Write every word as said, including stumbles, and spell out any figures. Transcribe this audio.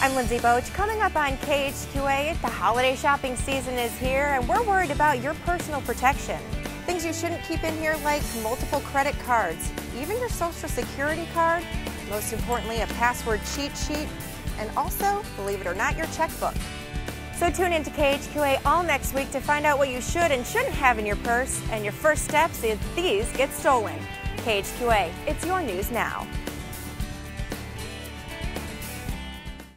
I'm Lindsay Boach. Coming up on K H Q A, the holiday shopping season is here and we're worried about your personal protection. Things you shouldn't keep in here like multiple credit cards, even your social security card, most importantly a password cheat sheet, and also, believe it or not, your checkbook. So tune in to K H Q A all next week to find out what you should and shouldn't have in your purse and your first steps if these get stolen. K H Q A, it's your news now.